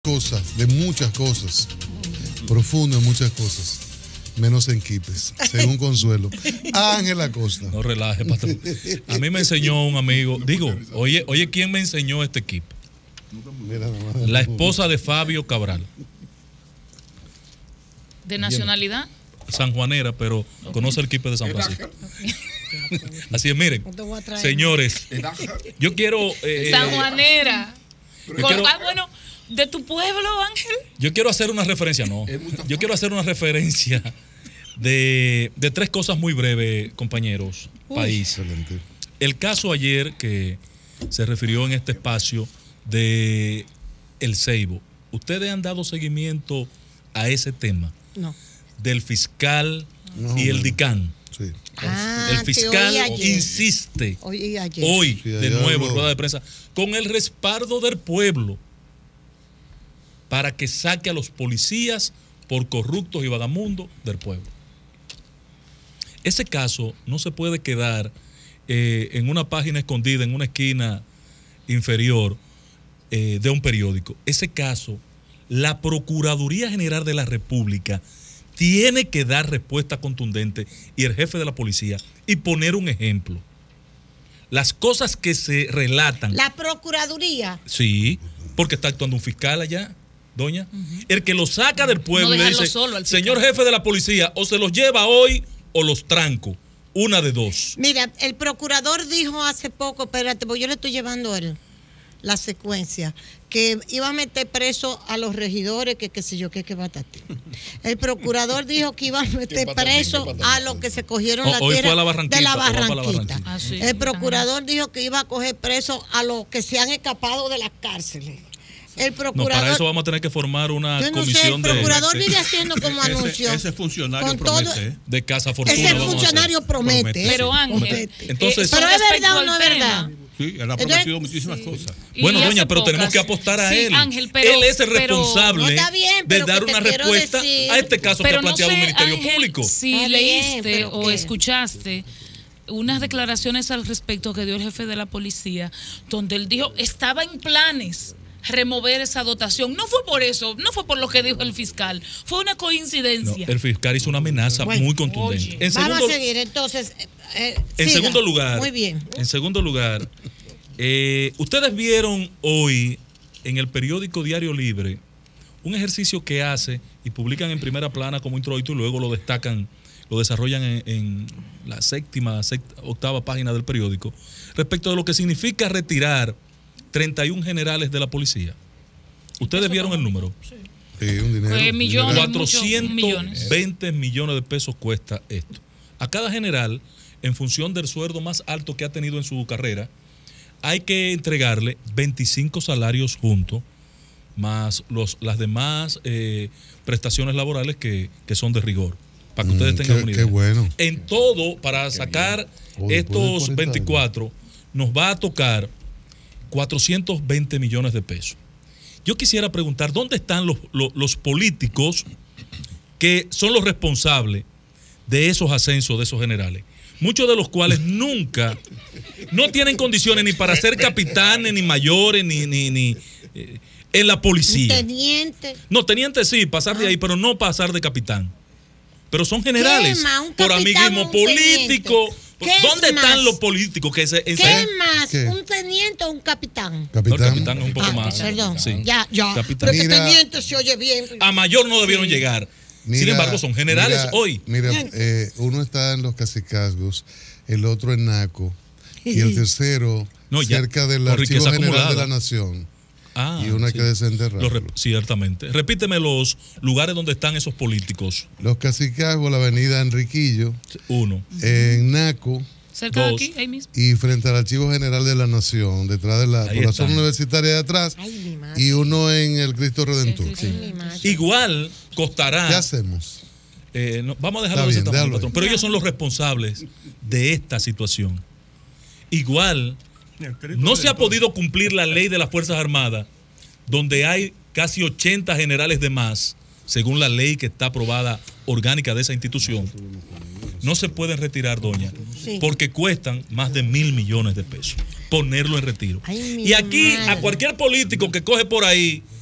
cosas, de muchas cosas, profundo en muchas cosas, menos en quipes, según Consuelo. Ángel Acosta. No relaje, patrón. A mí me enseñó un amigo, oye, ¿quién me enseñó este equipo? La esposa de Fabio Cabral. ¿De nacionalidad? Sanjuanera, pero conoce el equipo de San Francisco. Así es, miren, señores, yo quiero... Sanjuanera. Bueno, ¿de tu pueblo, Ángel? Yo quiero hacer una referencia, yo quiero hacer una referencia de tres cosas muy breves, compañeros, país. Excelente. El caso ayer que se refirió en este espacio de El Ceibo. ¿Ustedes han dado seguimiento a ese tema? No. Del fiscal y el DICAN. Sí. El fiscal insiste hoy de nuevo en rueda de prensa con el respaldo del pueblo para que saque a los policías por corruptos y vagamundos del pueblo. Ese caso no se puede quedar en una página escondida, en una esquina inferior de un periódico. Ese caso, la Procuraduría General de la República tiene que dar respuesta contundente, y el jefe de la policía, y poner un ejemplo. Las cosas que se relatan. La Procuraduría. Sí, porque está actuando un fiscal allá, doña. El que lo saca del pueblo y le dice, señor jefe de la policía, o se los lleva hoy o los tranco. Una de dos. Mira, el procurador dijo hace poco, espérate, porque yo le estoy llevando la secuencia, que iba a meter preso a los regidores, que qué sé yo, que batati. El procurador dijo que iba a meter preso a los que se cogieron la tierra de la Barranquita. El procurador dijo que iba a coger preso a los que se han escapado de las cárceles. El procurador, no, para eso vamos a tener que formar una comisión de... El procurador vive haciendo como anuncio. Ese funcionario promete. De Casa Fortuna. Ese funcionario promete. Pero Ángel, entonces, ¿pero es verdad o no es verdad? Sí, él ha prometido muchísimas cosas. Bueno, doña, pero tenemos que apostar a él. Ángel, pero, él es el responsable de dar una respuesta a este caso que ha planteado el Ministerio Público. Si leíste o escuchaste unas declaraciones al respecto que dio el jefe de la policía, donde él dijo, estaba en planes remover esa dotación. No fue por eso, no fue por lo que dijo el fiscal, fue una coincidencia. No, el fiscal hizo una amenaza muy contundente. Vamos a seguir, entonces. En segundo lugar, muy bien. En segundo lugar, ustedes vieron hoy en el periódico Diario Libre un ejercicio que hace y publican en primera plana como introito y luego lo destacan, lo desarrollan en la octava página del periódico respecto de lo que significa retirar 31 generales de la policía. ¿Ustedes vieron el número? Sí, un dinero. Millones, 420 millones de pesos cuesta esto. A cada general, en función del sueldo más alto que ha tenido en su carrera, hay que entregarle 25 salarios juntos, más las demás prestaciones laborales que son de rigor. Para que ustedes tengan una idea. Qué bueno. En todo, para sacar estos 24, nos va a tocar 420 millones de pesos. Yo quisiera preguntar, ¿dónde están los políticos que son los responsables de esos ascensos de esos generales? Muchos de los cuales nunca, no tienen condiciones ni para ser capitanes, ni mayores, ni en la policía. Teniente. No, teniente sí, pasar de ahí, pero no pasar de capitán. Pero son generales, por amiguismo político. ¿Dónde están los políticos que se... ¿Qué es más? ¿Qué? ¿Un teniente o un capitán? No, el capitán es un poco más. Perdón, sí. ya. Capitán. Pero el teniente se oye bien. A mayor no debieron llegar. Sin embargo, son generales hoy. Mira, uno está en los cacicazgos, el otro en Naco, y el tercero cerca del Archivo General de la Nación. Y uno hay que desenterrarlo. Ciertamente. Repíteme los lugares donde están esos políticos. Los Cacicazgos, la avenida Enriquillo. 1. En Naco. Cerca de aquí, ahí mismo. Y frente al Archivo General de la Nación, detrás de la zona universitaria de atrás. Y uno en el Cristo Redentor. Igual costará. ¿Qué hacemos? Vamos a dejarlo de ese tamaño, patrón. Pero ellos son los responsables de esta situación. Igual, no se ha podido cumplir la ley de las Fuerzas Armadas, donde hay casi 80 generales de más, según la ley que está aprobada orgánica de esa institución. No se pueden retirar, doña, porque cuestan más de 1.000 millones de pesos ponerlo en retiro. Y aquí a cualquier político que coge por ahí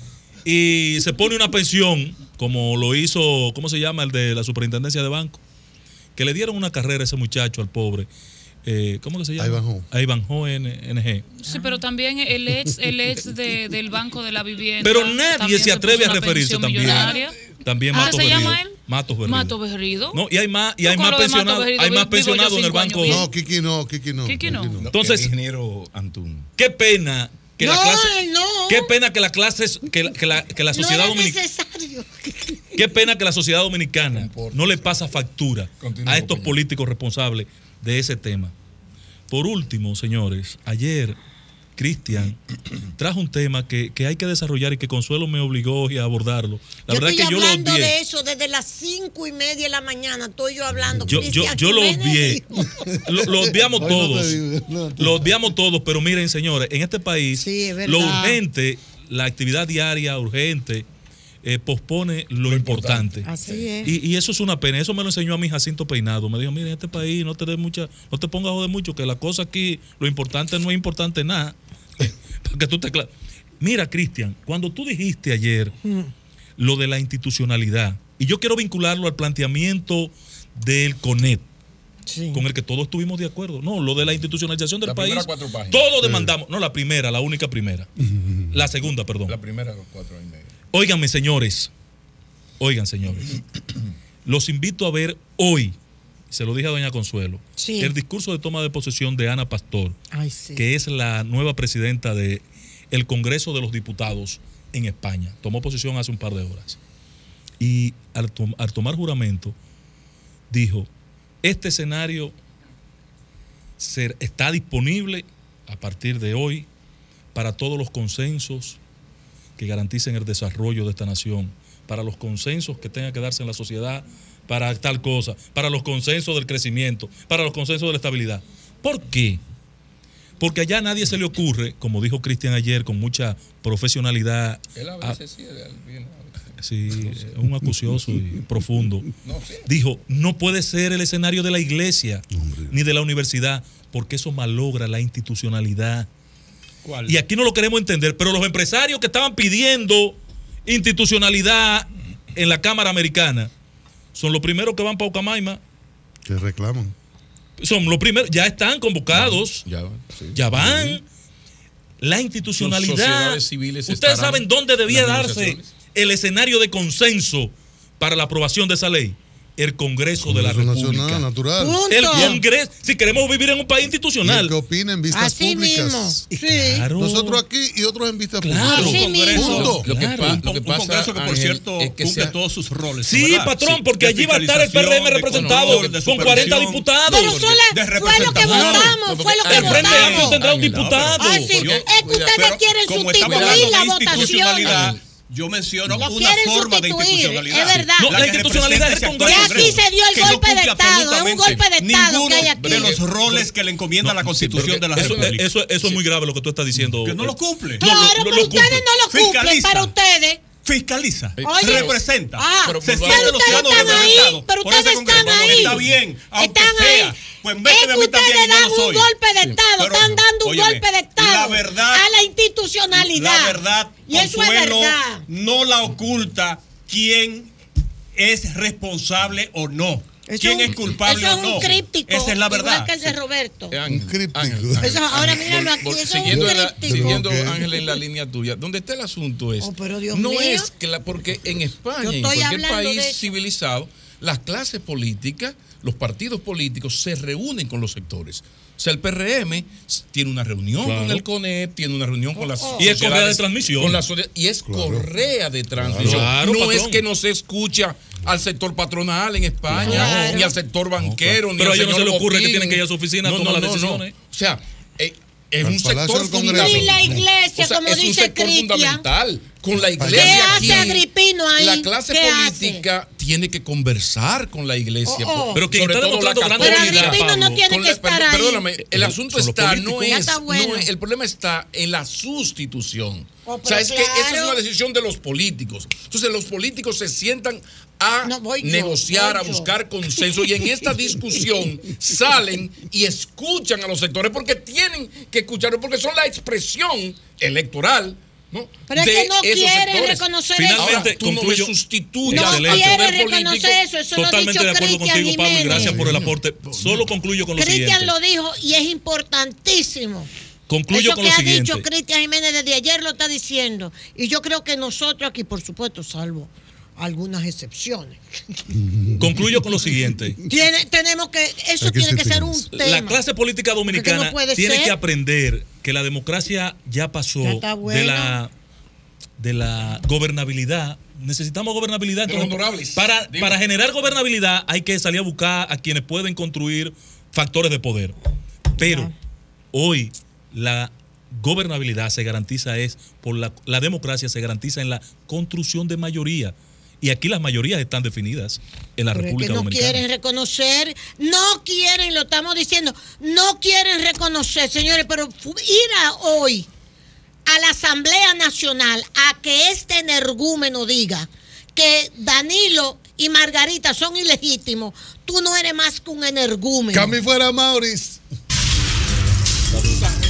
y se pone una pensión, como lo hizo, ¿cómo se llama? El de la superintendencia de banco, que le dieron una carrera a ese muchacho, al pobre. ¿Cómo que se llama? Ivanhoe NG. Sí, pero también el ex del Banco de la Vivienda. Pero nadie se atreve a referirse también. También Matos Berrido. ¿Se llama él? Matos Berrido. Matos Berrido. No, y hay más pensionados en el banco. No, Kiki no. Entonces, ingeniero Antún. Qué pena que qué pena que la sociedad dominicana. Qué pena que la sociedad dominicana no le pasa factura a estos políticos responsables de ese tema. Por último, señores, ayer Cristian trajo un tema que hay que desarrollar y que Consuelo me obligó a abordarlo. La verdad es que yo lo hablando de eso desde las 5:30 de la mañana. Estoy yo hablando. Yo lo obvié. Lo obviamos todos. Lo obviamos todos, pero miren, señores, en este país lo urgente, la actividad diaria urgente, pospone lo importante. Así es. Y eso es una pena. Eso me lo enseñó a mi Jacinto Peinado. Me dijo, mira, en este país no te pongas a joder mucho, que la cosa aquí, lo importante no es importante nada. Para que tú te Mira, Cristian, cuando tú dijiste ayer lo de la institucionalidad, y yo quiero vincularlo al planteamiento del CONET, con el que todos estuvimos de acuerdo. No, lo de la institucionalización del país. Todos demandamos. No, la única primera. La segunda, perdón. La primera, 4 y medio. Oigan, señores, los invito a ver hoy, se lo dije a doña Consuelo, el discurso de toma de posesión de Ana Pastor, que es la nueva presidenta del Congreso de los Diputados en España. Tomó posesión hace un par de horas. Y al tomar juramento, dijo, este escenario está disponible a partir de hoy para todos los consensos que garanticen el desarrollo de esta nación, para los consensos que tengan que darse en la sociedad, para tal cosa, para los consensos del crecimiento, para los consensos de la estabilidad. ¿Por qué? Porque allá a nadie se le ocurre, como dijo Cristian ayer, con mucha profesionalidad. Él a veces sí, es un acucioso y profundo. Dijo, no puede ser el escenario de la iglesia ni de la universidad, porque eso malogra la institucionalidad. ¿Cuál? Y aquí no lo queremos entender, pero los empresarios que estaban pidiendo institucionalidad en la Cámara Americana son los primeros que van para Ocamaima. Que reclaman. Son los primeros, ya están convocados. Ya van. La institucionalidad. Ustedes saben dónde debía darse el escenario de consenso para la aprobación de esa ley. El Congreso de la República. Natural. El Congreso. Si queremos vivir en un país institucional. Y que opina en vistas públicas. Mismo. Claro. Nosotros aquí y otros en vistas públicas. Un Congreso que por cierto cumple todos sus roles. Sí, ¿verdad? Patrón, porque allí va a estar el PRM representado con 40 diputados. Pero fue lo que votamos. El Frente Amplio tendrá un diputado. Es que ustedes quieren sustituir la votación. Yo menciono una forma de institucionalidad. Es verdad. No, la institucionalidad es el Congreso. Y aquí se dio el golpe de Estado. Es un golpe de Estado que hay aquí. De los roles que le encomienda la Constitución de la República. Eso es muy grave lo que tú estás diciendo. Que no lo cumple. Claro, pero ustedes no lo cumplen. Para ustedes. Fiscaliza, representa. Se siente los ciudadanos representados. Pero ustedes están ahí. Está bien, aunque sea. Pues méteme a mí también. Ustedes dan un golpe de Estado. Están dando un golpe de Estado a la institucionalidad. La verdad, y eso es verdad. No la oculta quién es responsable o no. ¿Quién es culpable o no? Eso es un críptico. Esa es la verdad. Igual que el de Roberto. Un críptico. Eso, ahora míralo aquí. Eso es un críptico. Siguiendo, Ángel, en la línea tuya, donde está el asunto es, no es que porque en España, en cualquier país civilizado, las clases políticas, los partidos políticos se reúnen con los sectores. O sea, el PRM tiene una reunión con el CONEP, tiene una reunión con las y es correa de transmisión. Y es correa de transmisión. No patrón. Es que no se escucha al sector patronal en España, ni al sector banquero, ni pero al a ellos no se le ocurre Botín. que tienen que ir a su oficina a tomar las decisiones. O sea, es un sector fundamental. Y la iglesia, como es dice un sector Cristian, fundamental. Con la iglesia. ¿Qué aquí, hace Agripino ahí? La clase política tiene que conversar con la iglesia. Pero quien está demostrando gran debilidad. Agripino no tiene que estar ahí. Perdóname, el asunto está, no es, el problema está en la sustitución. O sea, es que esa es una decisión de los políticos. Entonces los políticos se sientan a negociar, a buscar consenso, y en esta discusión salen y escuchan a los sectores porque tienen que escucharlos, porque son la expresión electoral ¿no? Pero es que no quieren reconocer eso. Ahora, tú no me sustituyes. No quieren reconocer eso. Eso totalmente lo ha dicho de acuerdo contigo, Pablo, y gracias por el aporte. Solo concluyo con lo siguiente. Cristian lo dijo y es importantísimo. Concluyo con lo siguiente. Eso que ha dicho Cristian Jiménez desde ayer lo está diciendo. Y yo creo que nosotros aquí, por supuesto, salvo algunas excepciones. Concluyo con lo siguiente. Tenemos que, eso tiene que ser un tema. La clase política dominicana tiene que aprender que la democracia ya pasó de la gobernabilidad. Necesitamos gobernabilidad. Para generar gobernabilidad hay que salir a buscar a quienes pueden construir factores de poder. Pero hoy la gobernabilidad se garantiza por la democracia se garantiza en la construcción de mayoría. Y aquí las mayorías están definidas en la República Dominicana. No quieren reconocer, no quieren, lo estamos diciendo, no quieren reconocer, señores, pero ir hoy a la Asamblea Nacional a que este energúmeno diga que Danilo y Margarita son ilegítimos, tú no eres más que un energúmeno. Cami fuera Maurice.